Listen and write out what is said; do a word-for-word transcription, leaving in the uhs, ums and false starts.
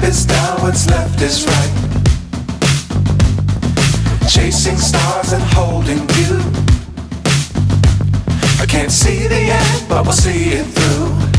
is down, what's left is right. Chasing stars and holding you. I can't see the end, but we'll see it through.